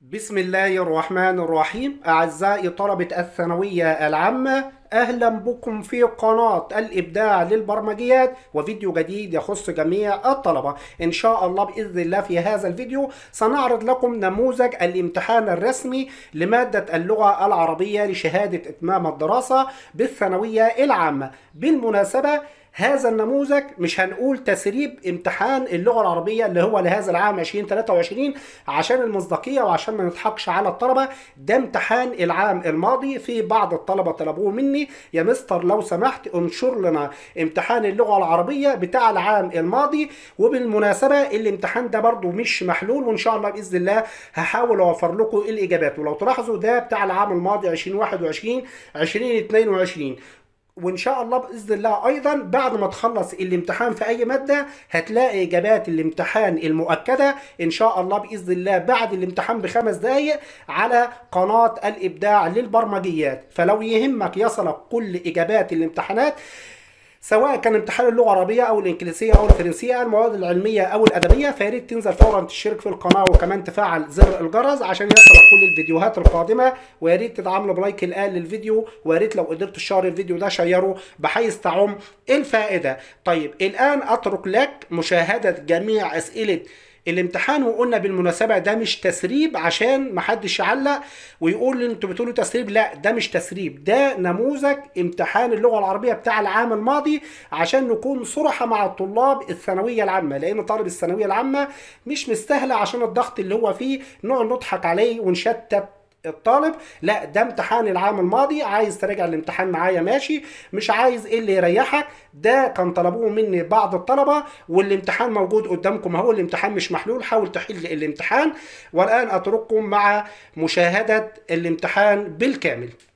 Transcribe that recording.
بسم الله الرحمن الرحيم. أعزائي طلبة الثانوية العامة، أهلا بكم في قناة الإبداع للبرمجيات وفيديو جديد يخص جميع الطلبة. إن شاء الله بإذن الله في هذا الفيديو سنعرض لكم نموذج الامتحان الرسمي لمادة اللغة العربية لشهادة إتمام الدراسة بالثانوية العامة. بالمناسبة هذا النموذج مش هنقول تسريب امتحان اللغة العربية اللي هو لهذا العام 2023 عشان المصداقية وعشان ما نضحكش على الطلبة. ده امتحان العام الماضي. في بعض الطلبة طلبوه مني، يا مستر لو سمحت انشر لنا امتحان اللغة العربية بتاع العام الماضي. وبالمناسبة الامتحان ده برضو مش محلول، وان شاء الله بإذن الله هحاول اوفر لكم الاجابات. ولو تلاحظوا ده بتاع العام الماضي 2021 2022. وان شاء الله باذن الله ايضا بعد ما تخلص الامتحان في اي ماده هتلاقي اجابات الامتحان المؤكده ان شاء الله باذن الله بعد الامتحان ب5 دقائق على قناه الابداع للبرمجيات. فلو يهمك يصلك كل اجابات الامتحانات، سواء كان امتحان اللغه العربيه او الانجليزيه او الفرنسيه، المواد العلميه او الادبيه، فيا ريت تنزل فورا تشترك في القناه وكمان تفعل زر الجرس عشان يصلك كل الفيديوهات القادمه. ويا ريت تدعمنا بلايك الان للفيديو، ويا ريت لو قدرت تشير الفيديو ده شيره بحيث تعم الفائده. طيب الان اترك لك مشاهده جميع اسئله الامتحان. وقلنا بالمناسبة ده مش تسريب عشان محدش يعلق ويقول ان انتوا بتقولوا تسريب. لا، ده مش تسريب، ده نموذج امتحان اللغة العربية بتاع العام الماضي عشان نكون صراحة مع الطلاب الثانوية العامة، لان طالب الثانوية العامة مش مستاهلة عشان الضغط اللي هو فيه نقعد نضحك عليه ونشتت الطالب. لا، ده امتحان العام الماضي. عايز تراجع الامتحان معايا ماشي، مش عايز ايه اللي يريحك. ده كان طلبوه مني بعض الطلبة، والامتحان موجود قدامكم اهو. الامتحان مش محلول، حاول تحل الامتحان. والان اترككم مع مشاهدة الامتحان بالكامل.